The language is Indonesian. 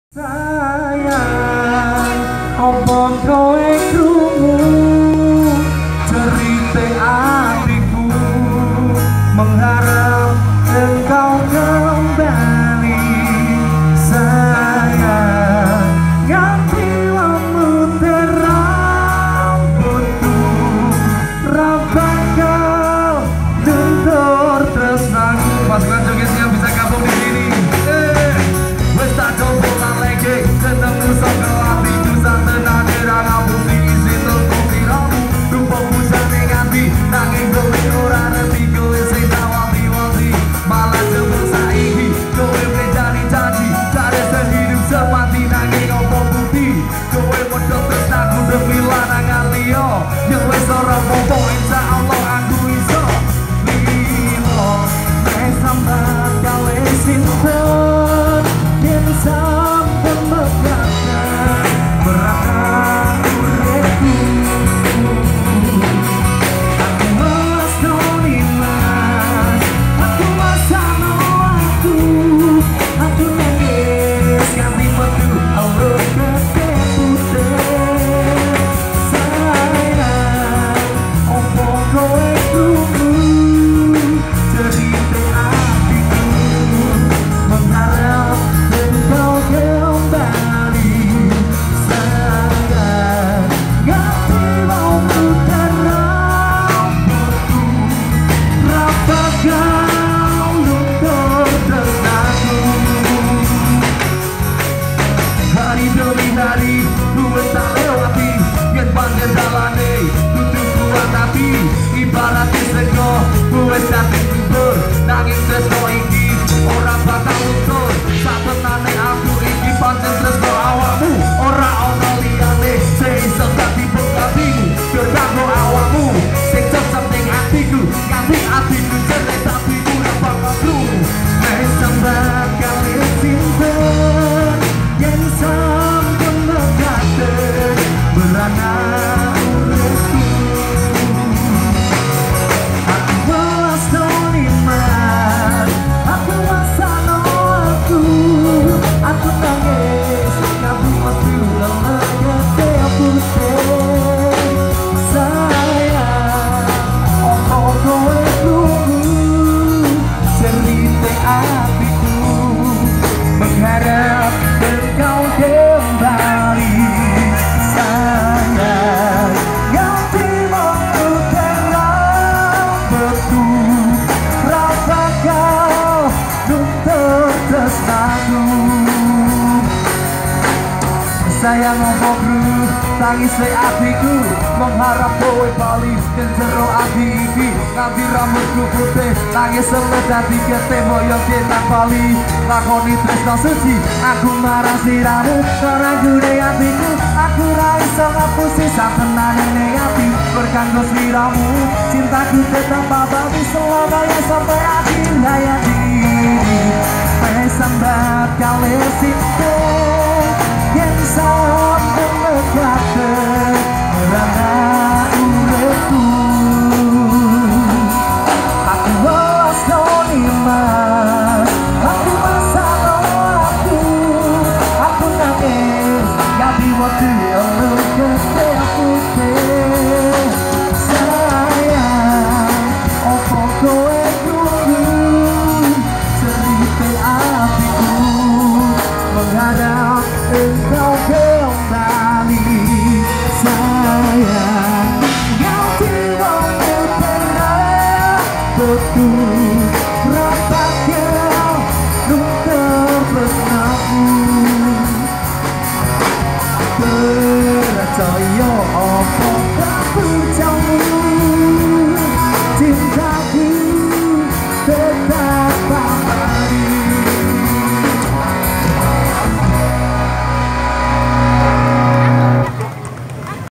Sayang, apa kowe krungu cerita hatiku, mengharap engkau kembali. Sayang, ganti memutar rambutku, rapatkan lentur tresnaku. Pasukan jogetnya bisa gabung di sini. Wes tak coba lagi, ketemu sama hatiku santenan dirang abusi isi tutup diramu. Rupamu jane nganti, nanging kowe ora ngerti, kowe sing tawati-wati malah jebul saiki. Kowe menjadi janji, cari sehidup semati nanging opo bukti. Kowe modal tresnaku demi lanangan liya, yang wes ora apa-apa insyaallah aku iso lilo. Wes sambat gawe sinten yen sampun mekaten berangkat uripku. Aku malas doniman, aku masano aku nangis ganti metu alur keteputen. Sayang, opo kowe krungu cerita hatiku, mengharap engkau kembali. Sayang, ganti mau putar rambutku, rapatkan luntur tresnaku. Hari demi hari ku tak lewati, yen panjang jalane kudu kuat hati. Ibarat sego ku wis dadi kubur, nanging tresno iki ora bakal luntur. Satenane aku iki pancen tresno awakmu, ora ana liyane sing iso dadi penggantimu. Yo kanggo awakmu sing cocok ning atiku, nganti atiku jelek tapi ora bakal krungu. Wis sambat kali sinten yen sampun mekaten beranak uripku. Aku welas doniman, aku masano aku nangis kabeh metu lemah keteputen. Sayang, opo kowe krungu cerita hatiku, mengharap engkau kembali. Sayang, ganti memutar rambutku, rapatkan luntur tresnaku. Sayang opo krungu tangis le atiku, mengharap kowe bali yen jero ati iki. Nganti rambutku putih tangis sele dadi ketemo yo tak bali. Lakoni tresno suci aku marang siramu, ora gune atiku aku ra iso ngapusi satenane ning ati. Berkanggo sliramu cintaku tetap abadi selamanya sampai akhir hayat ini. Wes sambat kali sinten yen sampun mekaten beranak uripku. Aku welas doniman, aku masano aku nangis ganti waktu alur keteputen. Sayang, opo kowe krungu cerita hatiku, mengharap engkau kembali. Sayang, ganti memutar rambutku, rapatkan luntur tresnaku. Percaya opo kaku